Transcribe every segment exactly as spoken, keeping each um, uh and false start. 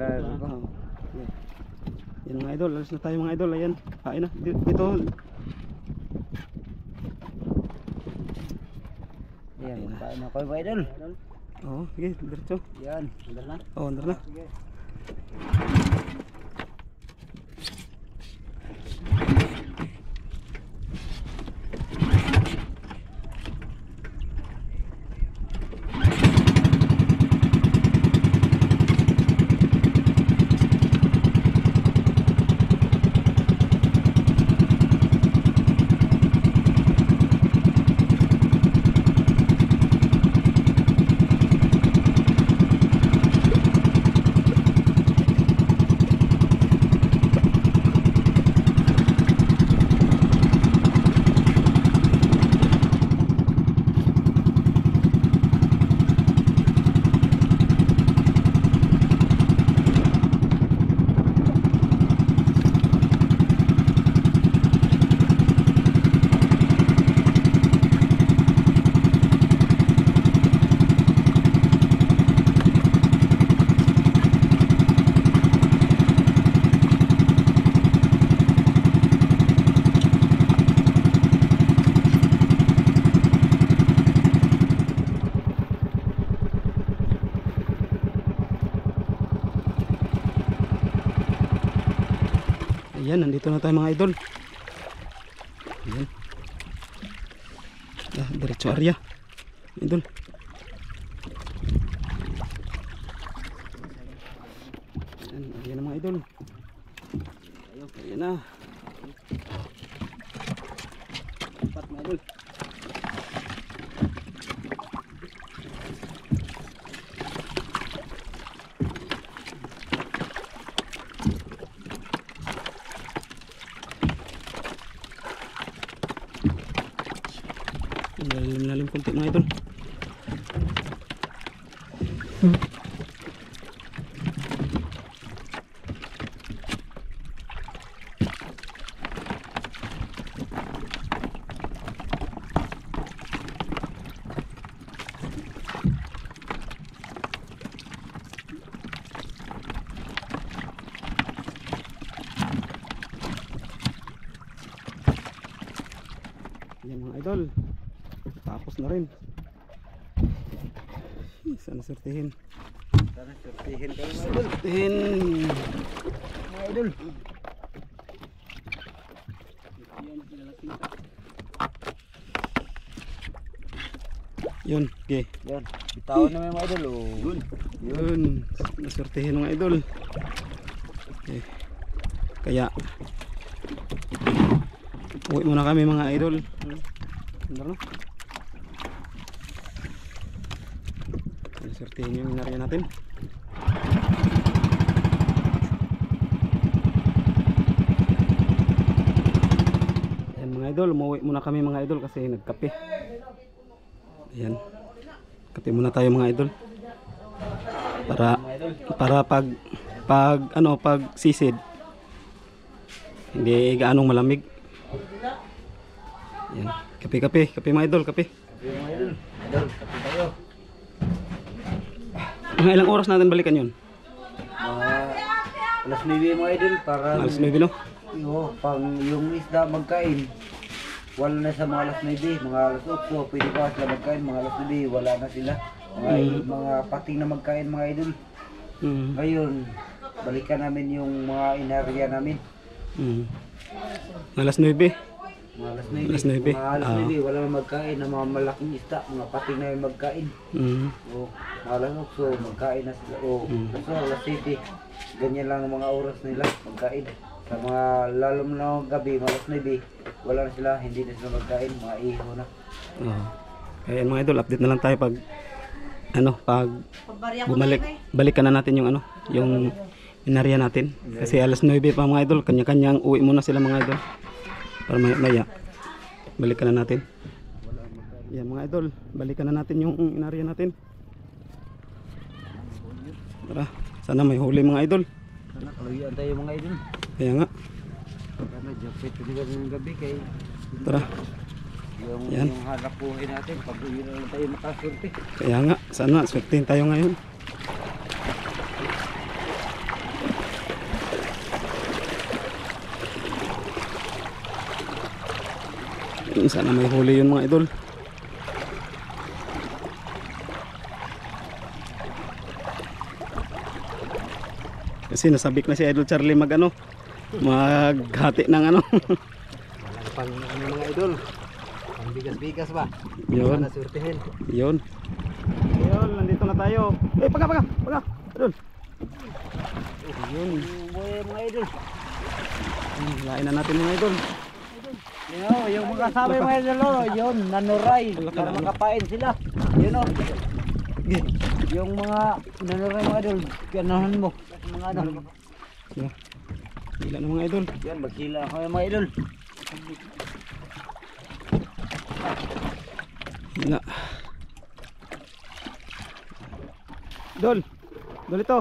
para Oh. Okay. Yan mga idol, alas na tayo mga idol. Ayan, kain na. Dito. Ayan, kain na kayo mga idol. Oo, sige, diretso. Yan, andar na. Oo, andar na. Sige. Ayan, nandito na tayo mga idol. Ayan. Ah, diretso area. Idol. Ayan, area na mga idol. Ayan na. Empat mga idol. Lalim-lalim konti mga idol. Hmm. Yan mga idol. Tapos na rin. Sana sortihin. Sana sortihin kayo mga idol. Sortihin. Mga idol. Yun, okay. Yan, bitawan na mga idol. Oh. Yun. Yun, nasortihin mga idol. Okay. Kaya uwi muna kami mga idol. Ano na? Nasortihin yung inarya natin. Ayan mga idol, umuwi muna kami mga idol kasi nagkape. Ayan. Kape muna tayo mga idol. Para para pag pag ano pag sisid hindi gaanong malamig. Ayan. Kape kape, kape mga idol, kape. Kape mga idol. Idol, kape tayo. Mga ilang oras natin balikan yun? Uh, alas nueve mga idol para Alas nueve no? Yo, pang yung isda magkain. Wala na sa mga alas nueve, mga alas otso, pwede pa sila magkain, mga alas nueve, wala na sila. Mga, Mm. mga pating na magkain mga idol. Mm. Ngayon, balikan namin yung mga inarya namin. Mm. Alas nueve. Mga alas nueve, Alas nueve, mga alas ah. nueve, wala na magkain ng mga malaking isda, mga pating na yung magkain. Mm. O, mga alas otso, magkain na sila. O, Mm. so, alas siete, ganyan lang ang mga oras nila, magkain. Sa mga lalong na gabi, mga alas nueve, wala na sila, hindi na sila magkain, mga iho na. Oh. Kaya mga idol, update na lang tayo pag ano, pag bumalik, balikan na natin yung ano, yung inarya natin. Kasi alas nueve pa mga idol, kanya-kanyang uwi muna sila mga idol. Para maya maya balikan na natin. Yan mga idol, balikan na natin yung inarya natin. Tara, sana may huli mga idol. Sana kaluyan tayo mga idol. Kaya nga, Sana japit talaga ng gabi kay tara. yung, Yan. yung hanap buhay natin. Pag uwi na lang tayo makasurti. Kaya nga, sana swertihin tayo ngayon. Yung sana may huli yun mga idol. Kasi nasabik na si Idol Charlie mag ano, maghati ng ano. Walang pang ano mga idol. Pang bigas-bigas ba? Yun. Para surtihin. Yun. Yun, nandito na tayo. Eh, paga, paga, paga. Idol. Yun. Buhay mga idol. Lain na natin mga idol. Yo, yung mga sabi mga idol, oh, yun, nanuray. Para makapain sila. Yun o. Yung mga nanuray mga idol, ganahan mo. Mga ano. Yeah. Hila na mga idol. Yan, maghila ako yung mga idol. Hila. Dol. Dol ito.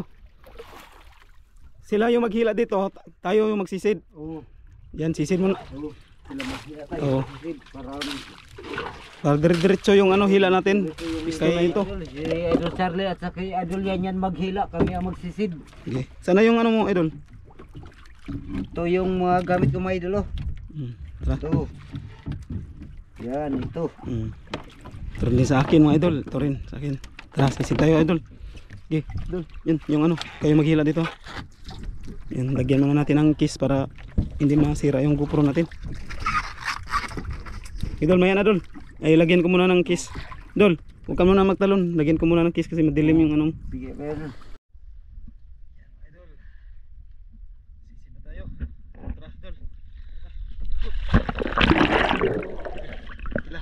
Sila yung maghila dito, tayo yung magsisid. Oo. Yan, sisid mo na. Oo. Sila maghila tayo. Oo. Para Para dire-diretso yung ano hila natin. Kaya ito. Si Idol Charlie at saka Idol yan yan maghila, kami ang magsisid. Okay. Sana yung ano mo idol. Ito yung mga gamit ko mga idol oh. Hmm. Tara. Ito. Yan, ito. Hmm. Ito rin din sa akin mga idol. Ito rin sa akin. Tara, sisid tayo idol. Okay, idol. Yun, yung ano, kayo maghila dito. Yan, lagyan muna natin ng kiss para hindi masira yung GoPro natin. Idol, mayan idol. Ay, lagyan ko muna ng kiss. Idol, huwag ka muna magtalon. Lagyan ko muna ng kiss kasi madilim yung anong. Sige, meron. Idol. Sisid na tayo. Tara, idol. Tila.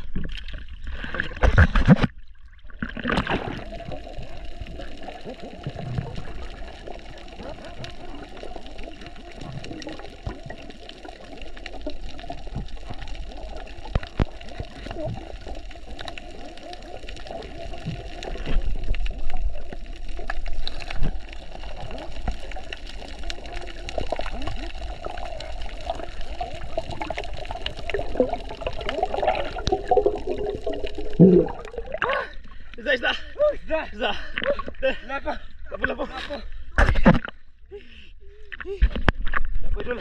Isda, isda. Isda, isda. Lapo. Lapo, lapo. Lapo. Lapo, idol.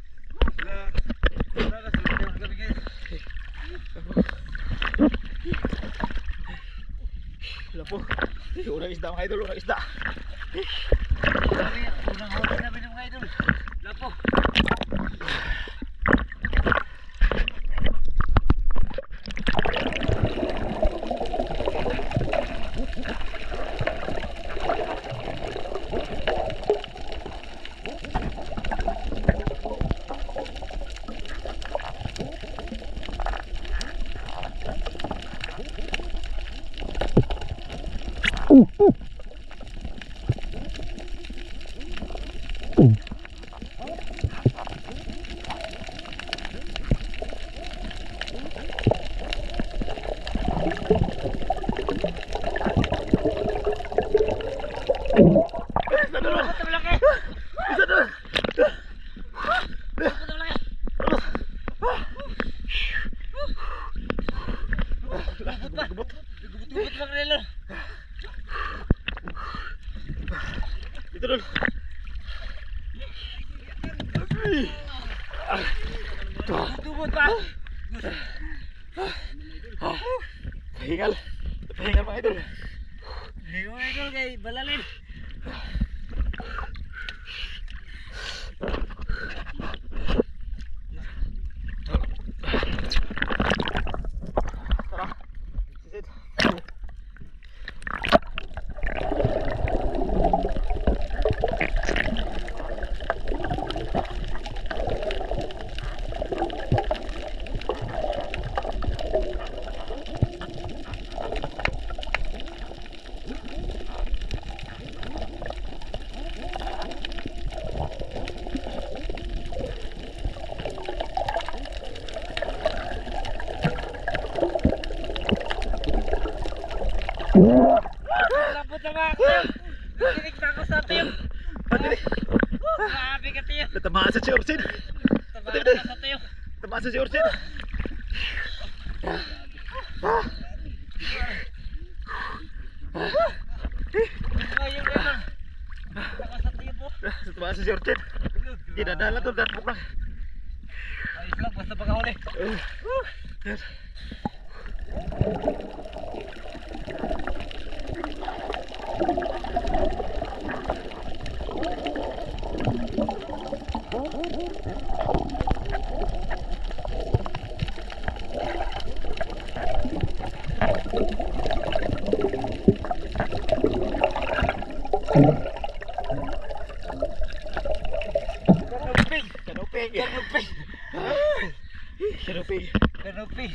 Lapo. Unang isda mga idol, unang isda. Unang huli namin ng mga idol. Lapo. Isa dulu. Isa dulu. Gubot lang nila. Ito dulu. Gubot pa. Pahingal. Pahingal mga idol. Hey, mga idol kay balalin. Tara. Sisid. Labot na mga ako. Natinig na ako sa tiyo. Grabe ka tiyo. Natamaan sa si Orsin. Tabahan ka sa tiyo. Natamaan sa si Orsin. Ngayon ngayon. Taka sa tiyo po. Natamaan sa si Orsin. Hindi nadala to, darpok lang. Ayos lang, basta pagkahuli. Kanuping, kanuping, kanuping. Kanuping, kanuping.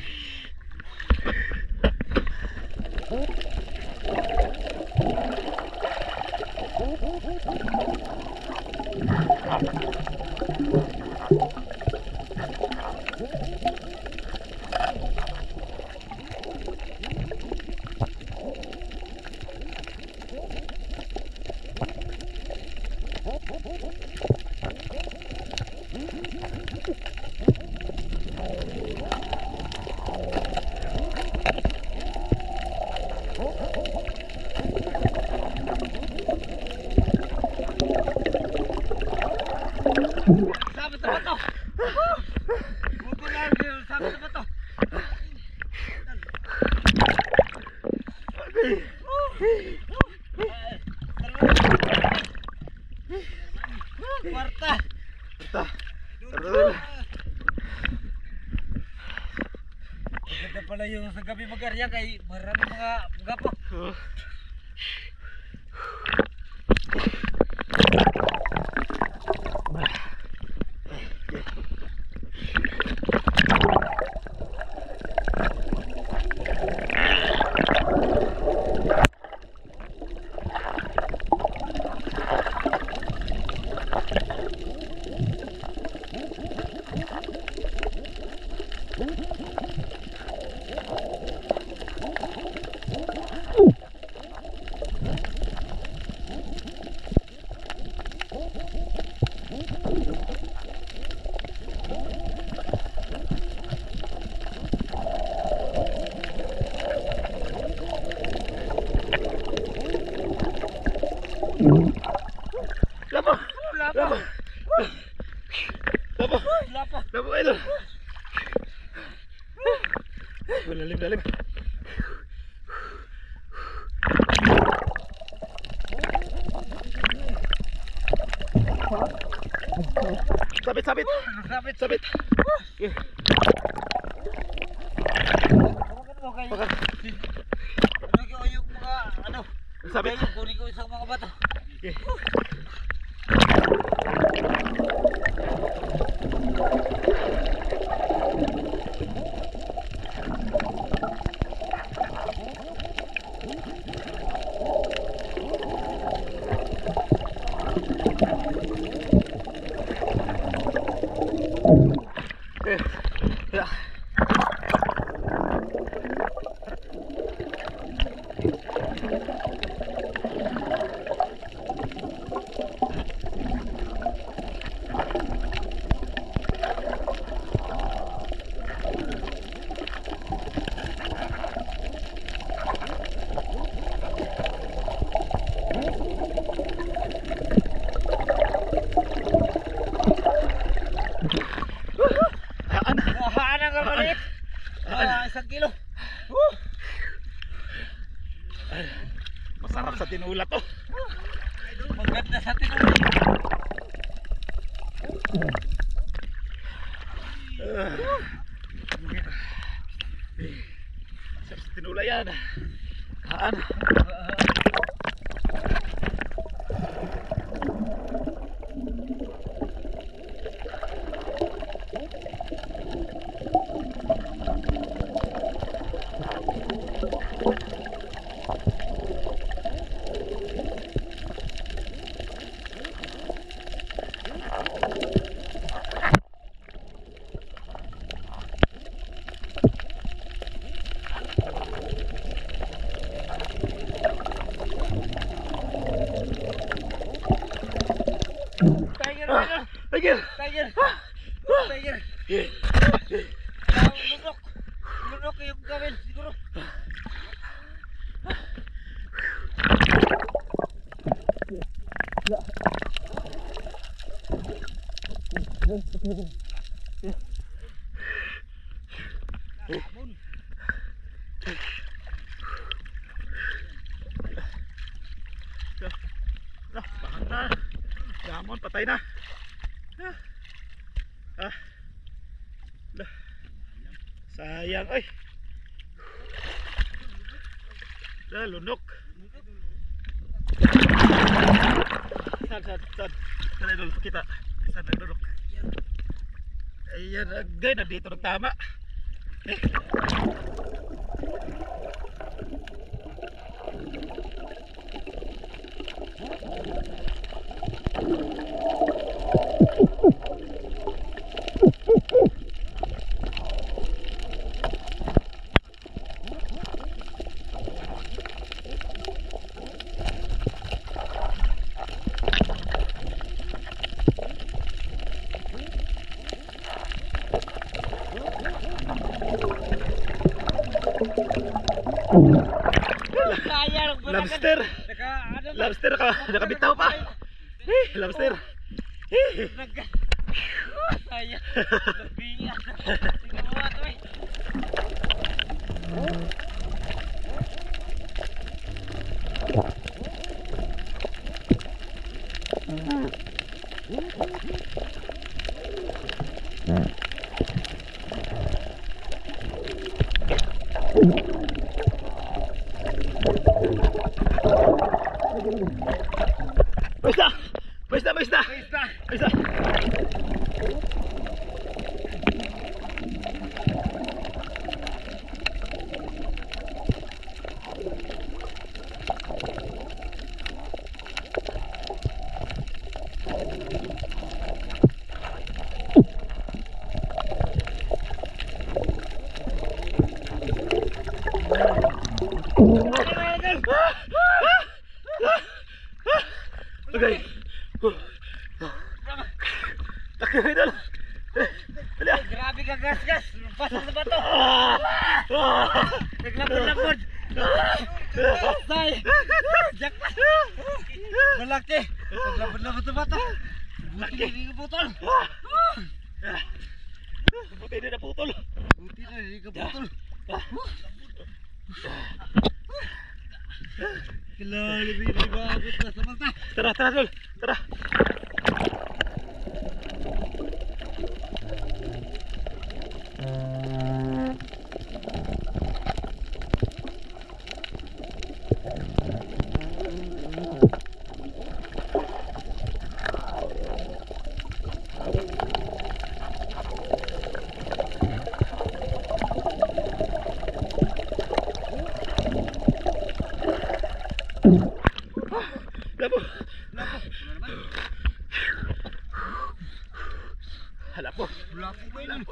Sabit na ba to? Buti lang, sabit na ba to? Kwarta! Kwarta! Maganda pala yung sa gabi mag-arya kay marami mga gapo. Lapa! Lapa! Lapa! Lapa! Lapa idol! Lalim, lalim. Sabit, sabit. Sabit, sabit. Okay. Pakat. Ano ko yung mga ano? Sabit. Kunin ko isang mga bato. Okay. Ya. Haan ang maliit. Ah, isang kilo. Uh. Masarap sa tinula to. Maganda sa tinula. Uh. Masarap sa tinula yan. Haan. Tiger! Tiger! Tiger! Lunok! Lunok yung gawin siguro. na. Gamon, patay na. Ah. Ah. Lah. Sayang, ay. Lah, lunok. Sad, sad, sad. Sana idol, pakita. Sana lunok. Ayan, agay na dito nagtama. Eh. Lobster. Lobster ka, nakabitaw pa. Eh, lobster. Eh. Saya. Bingat. Tingnan mo ato eh. Basta, basta, basta, basta. Okay. Takyo idol. Dali. Grabe ka gas-gas. Pasok sa bato. Naglapod-lapod. Say. Jackpot. Malaki. Naglapod-lapod sa bato. Buti hindi ka putol. Buti hindi na putol. Buti na hindi ka putol. Kilala mo yung ibabot na sa mata. Tara, tara, Dol. Tara. Labo. Lapo. Lapo ba yun?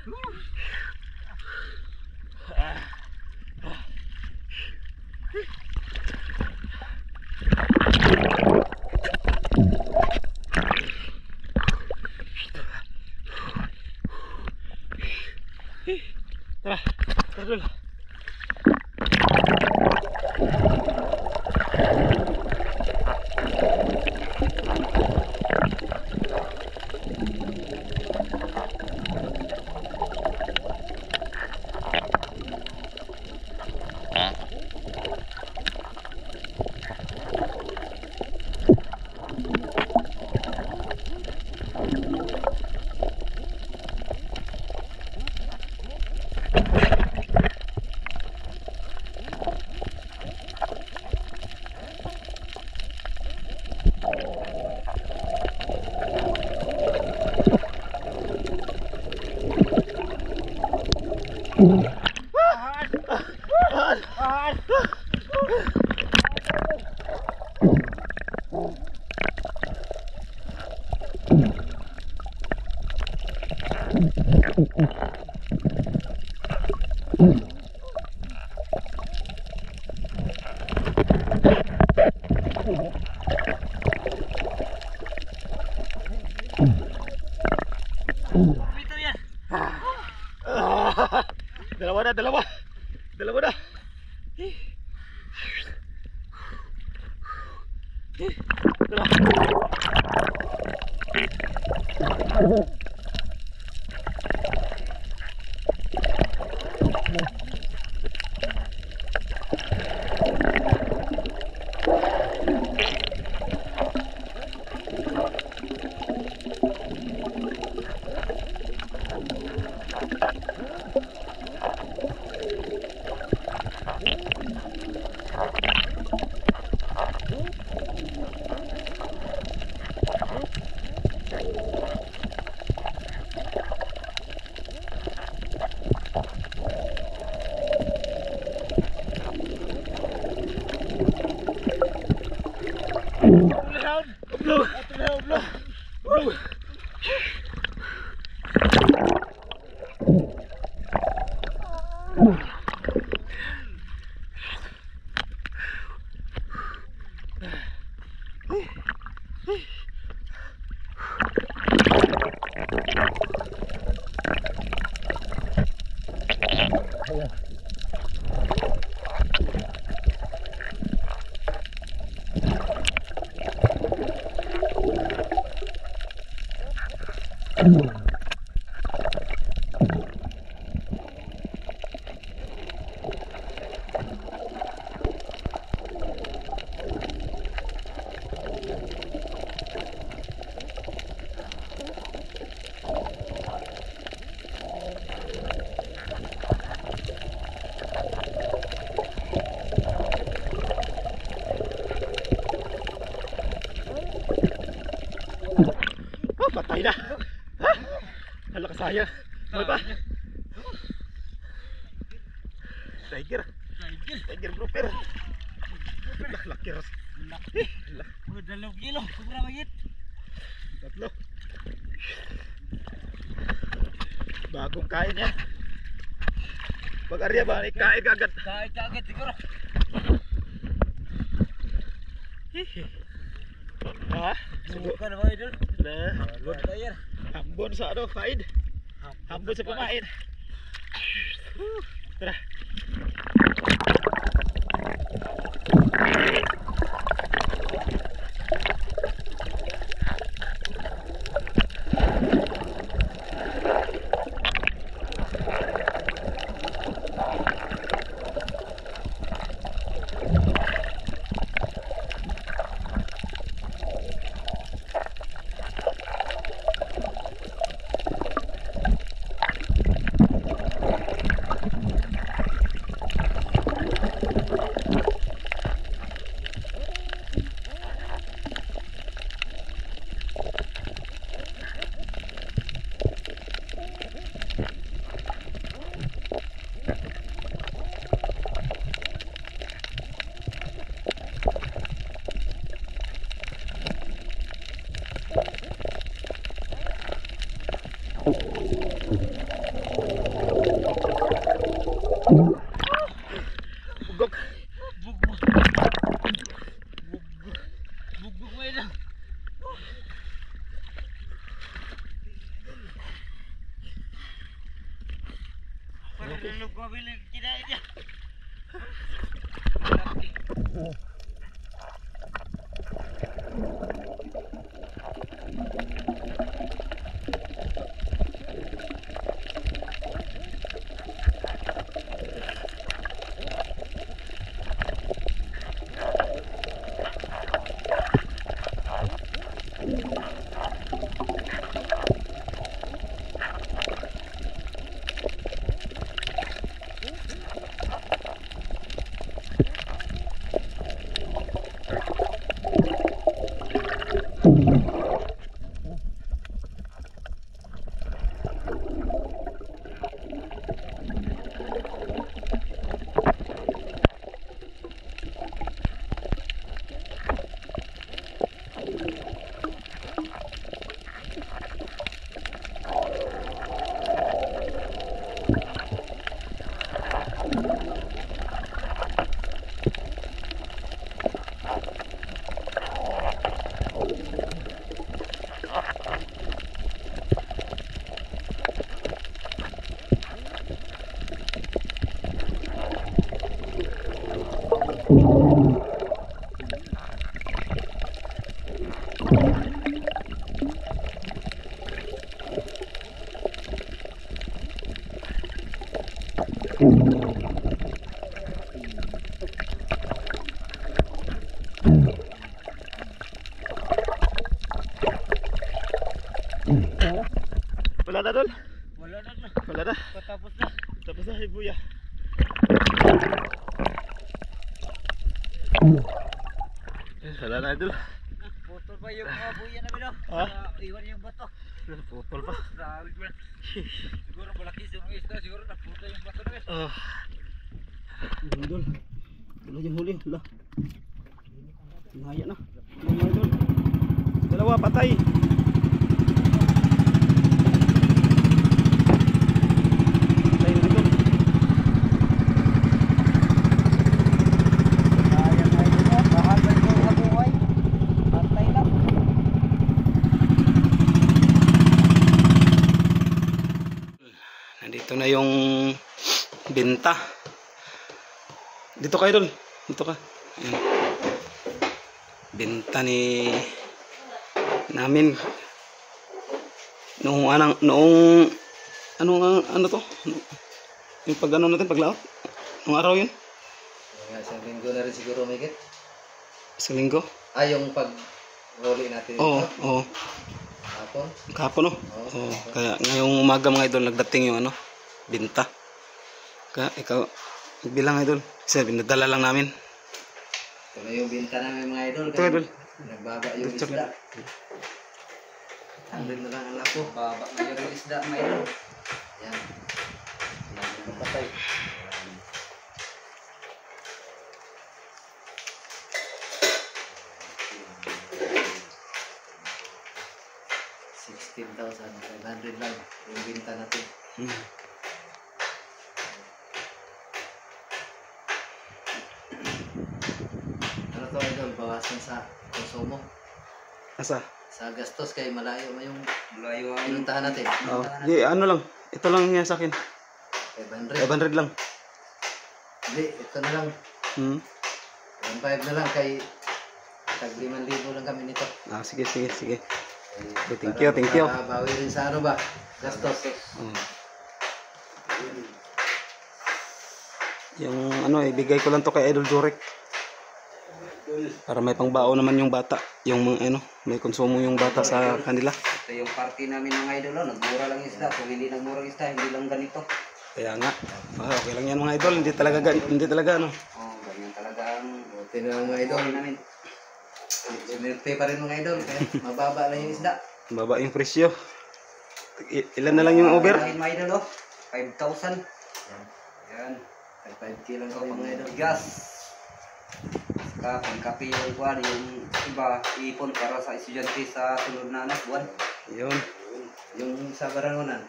Tara, tara dulu. Dalawa na, dalawa. Dalawa na. Oh, patay na. Ha? Hala kasaya. May pa. Tiger. Tiger grouper. Laki ras. Laki. Oh, dalawang kilo. Sobra magit. Tatlo. Bagong kain yan. Pag-arya ba? Kain kagad. Kahit kagad siguro. Ha? Sugo. Bukan ba idol? Na. Good player. Hambon sa ano, Faid. Hambon sa pamain. Tara. Bugok. Bugbog. Bugbog mo idol. Parang nalog ko mabiling kinain niya. Wala na dol. Wala na na. Wala na. Patapos na. Tapos na ibuya. Wala na dol. Putol pa yung mga buya na bino. no? Ha? Ah, iwan yung bato. Putol pa. Grabe man. Siguro malaki yung isda, siguro naputa yung bato na guys. Ah. Mga idol. Wala yung huli. Wala. Nahaya na. Mga idol. Dalawa patay. Patay mga idol. Sayang na ito no, bahal ba ito sa buhay? Patay lang. Nandito na yung binta. Dito ka idol. Dito ka. Ayan. Binta ni namin noong anong noong anong ano to? Yung pag ano natin paglaot. Anong araw yun? Mga isang linggo na rin siguro may git. Sa linggo. Ah, yung pag huli natin Oo, dito, oo. hapon. Kahapon no. Oo. Kaya ngayong umaga mga idol nagdating yung ano, binta. Kaya ikaw bilang idol. Kasi binadala lang namin. Ito na yung binta namin mga idol. Ito idol. Nagbaba yung isda. Andun na lang ang lako. Baba na yung isda, may ilo. Yan. Yan yung patay. sixteen thousand five hundred lang yung binta natin. Hmm. Ano to idol? Bawasan sa konsumo. Asa? Sa gastos kay malayo mo yung Layo ang pinuntahan natin. Oo. Di ano lang. Ito lang niya sa akin. five hundred. five hundred lang. Hindi, ito na lang. Hmm. one five na lang kay tag limang libo lang kami nito. Ah, sige, sige, sige. Kay, Okay, thank para you, thank you. makabawi rin sa ano ba? Gastos. Oh. Yung ano, ibigay ko lang to kay Idol Jurek. Para may pangbao naman yung bata. Yung mga ano, may konsumo yung bata sa kanila. ito yung party namin mga idol, no? Nagmura lang isda. Kung hindi nagmura isda, hindi lang ganito. Kaya nga. Ah, okay lang yan mga idol. Hindi talaga, gan- hindi talaga ano. Oh, ganyan talaga ang Buti na lang mga idol. idol namin. Sinerte pa rin mga idol. Kaya mababa lang yung isda. Baba yung presyo. I- ilan na lang yung over? Ayun, mga idol, oh. five thousand. Yan. Tag five K lang Ito kami pang mga idol. bigas. Saka pangkapi yung kuwan, yung iba, ipon para sa estudyante sa sunod na anak, buwan. Yun. Yung sa barangonan.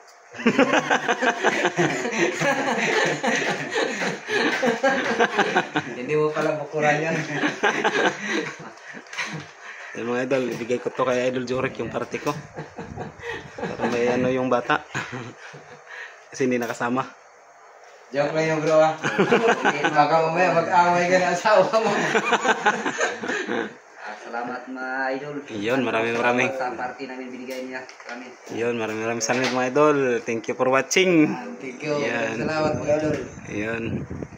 Hindi mo pala bukuran yan. Yan mga idol. Ibigay ko to kay Idol Jurek yung party ko. Para may ano yung bata. Kasi hindi nakasama. Joke lang yung bro ah. Baka mamaya mag-away ka na asawa mo. Ah, salamat mga idol. Yun, maraming maraming. Sa party namin binigay niya. Kami. Yun, maraming maraming salamat mga idol. Thank you for watching. Thank you. Yan. Salamat mga idol. Yun.